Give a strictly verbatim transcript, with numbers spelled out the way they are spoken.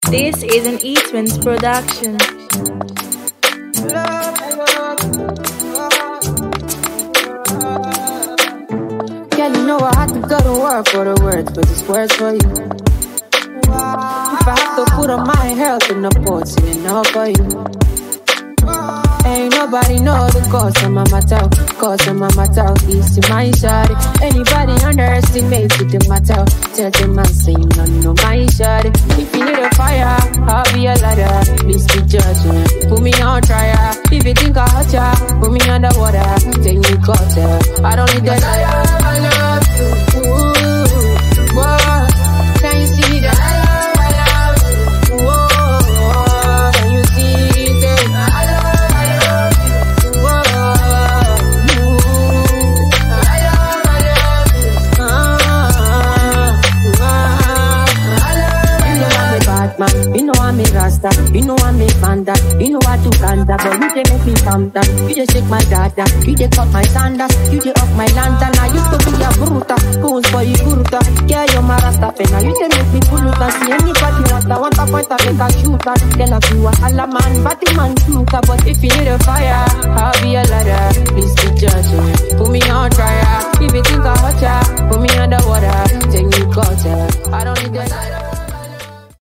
This is an E-Twins production. Girl, you know I had to go to work for the words, but this words for you. If I have to put on my health in the pot, singing all for you. Ain't nobody know the cause of my matter, cause of my matter. Easy my shawty. Anybody underestimates the matter, tell them I say no, no my shawty. If you need a fire, I'll be a ladder. Please be judging, put me on trial. If you think I hurt ya, put me underwater, take me closer. I don't need that. I love, I love you. Ooh, whoa. Can you see that? I love, I love you. Whoa, can you see that? I love. You know I'm a rasta, you know I'm a panda, you know what to ganda, but you just make me calm down. You just shake my dada, you just cut my sandals, you just off my lantern. I used to be a bruta, goons for you bruta. Yeah, you're my rasta penna, you just make me puluta. See anybody rasta, want a point, I make a shooter. Then I feel a alla man, batty man shooter. But if you need a fire, I'll be a ladder. Please be judged.